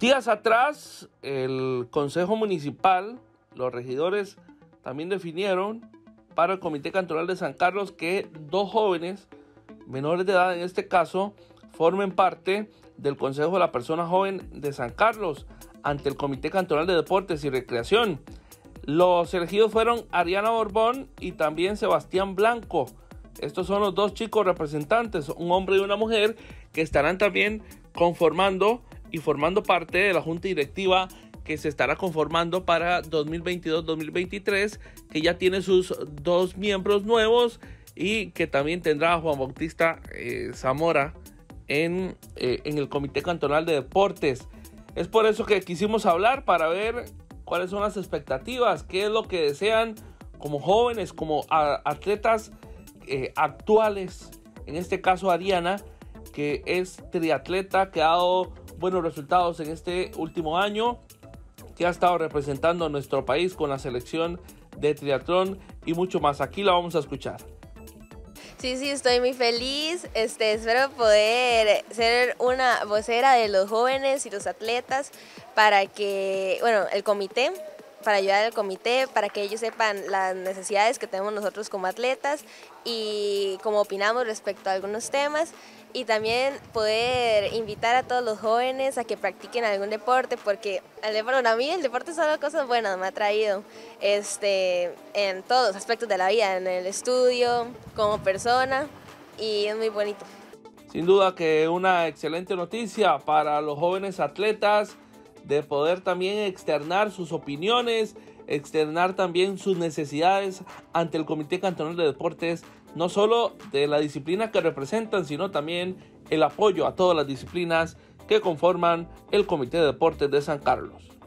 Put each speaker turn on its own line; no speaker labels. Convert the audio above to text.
Días atrás, el Consejo Municipal, los regidores también definieron para el Comité Cantonal de San Carlos que 2 jóvenes, menores de edad en este caso, formen parte del Consejo de la Persona Joven de San Carlos ante el Comité Cantonal de Deportes y Recreación. Los elegidos fueron Ariana Borbón y también Sebastián Blanco. Estos son los 2 chicos representantes, un hombre y una mujer, que estarán también conformando y formando parte de la junta directiva que se estará conformando para 2022-2023, que ya tiene sus 2 miembros nuevos y que también tendrá a Juan Bautista Zamora en el Comité Cantonal de Deportes. Es por eso que quisimos hablar, para ver cuáles son las expectativas, qué es lo que desean como jóvenes, como atletas actuales. En este caso Ariana, que es triatleta, que ha dado buenos resultados en este último año, que ha estado representando a nuestro país con la selección de triatlón y mucho más. Aquí la vamos a escuchar.
Sí, estoy muy feliz. Espero poder ser una vocera de los jóvenes y los atletas para que, el comité, para ayudar al comité, para que ellos sepan las necesidades que tenemos nosotros como atletas y cómo opinamos respecto a algunos temas, y también poder invitar a todos los jóvenes a que practiquen algún deporte, porque a mí el deporte solo cosas buenas me ha traído en todos los aspectos de la vida, en el estudio, como persona, y es muy bonito.
Sin duda que una excelente noticia para los jóvenes atletas, de poder también externar sus opiniones, externar también sus necesidades ante el Comité Cantonal de Deportes, no solo de la disciplina que representan, sino también el apoyo a todas las disciplinas que conforman el Comité de Deportes de San Carlos.